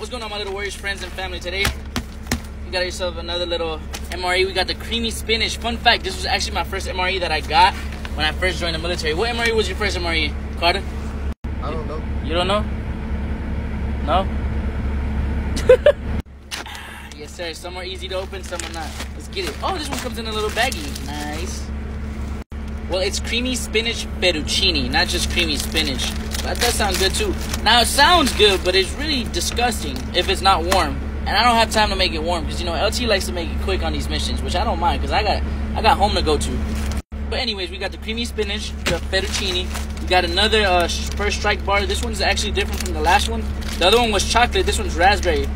What's going on, my little Warriors friends and family? Today, you got yourself another little MRE. We got the creamy spinach. Fun fact, this was actually my first MRE that I got when I first joined the military. What MRE was your first MRE, Carter? I don't know. You don't know? No? Yes, sir. Some are easy to open, some are not. Let's get it. Oh, this one comes in a little baggie. Nice. Well, it's creamy spinach fettuccine, not just creamy spinach. That does sound good, too. Now, it sounds good, but it's really disgusting if it's not warm. And I don't have time to make it warm because, you know, LT likes to make it quick on these missions, which I don't mind because I got home to go to. But anyways, we got the creamy spinach, the fettuccine. We got another First Strike bar. This one's actually different from the last one. The other one was chocolate. This one's raspberry.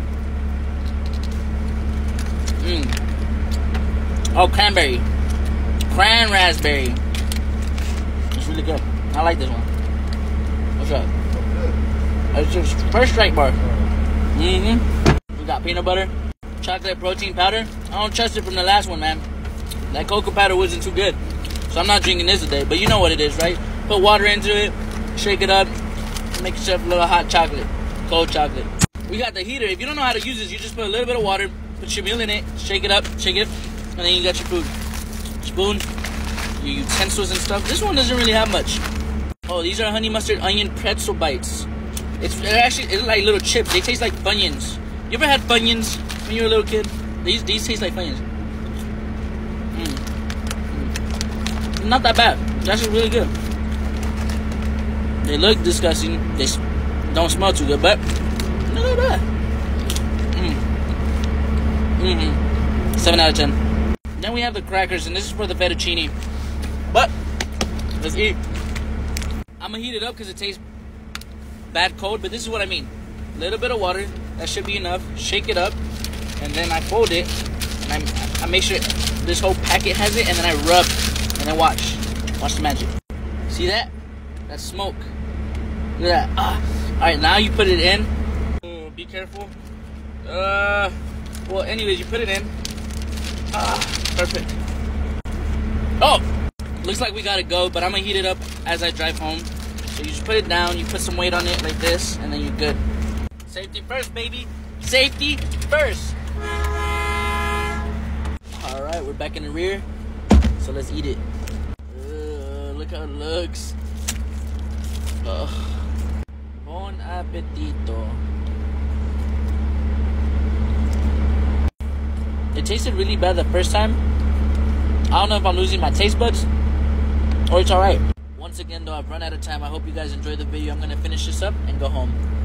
Oh, cranberry. Cran raspberry. It's really good. I like this one. What's up? It's just First Strike bar. We got peanut butter, chocolate protein powder. I don't trust it from the last one, man. That cocoa powder wasn't too good, so I'm not drinking this today. But you know what it is, right? Put water into it, shake it up, make yourself a little hot chocolate, cold chocolate. We got the heater. If you don't know how to use this, you just put a little bit of water, put your meal in it, shake it up, shake it, and then you got your food. Spoon, your utensils and stuff. This one doesn't really have much. Oh, these are honey mustard onion pretzel bites. It's like little chips. They taste like Funyuns. You ever had Funyuns when you were a little kid? These taste like Funyuns. Not that bad. It's actually really good. They look disgusting. They don't smell too good, but not that bad. 7 out of 10. Then we have the crackers, and this is for the fettuccine. But let's eat. I'm gonna heat it up because it tastes bad cold, but this is what I mean. A little bit of water, that should be enough. Shake it up, and then I fold it, and I make sure this whole packet has it, and then I rub, and then watch the magic. See that? That's smoke. Look at that. All right, now you put it in. Oh, be careful. Well, anyways, you put it in. Perfect. Oh, looks like we gotta go, but I'm gonna heat it up as I drive home. So you just put it down, you put some weight on it like this, and then you're good. Safety first, baby. Safety first. All right, we're back in the rear, so let's eat it. Look how it looks. Bon appetito. It tasted really bad the first time. I don't know if I'm losing my taste buds or it's alright. Once again, though, I've run out of time. I hope you guys enjoyed the video. I'm going to finish this up and go home.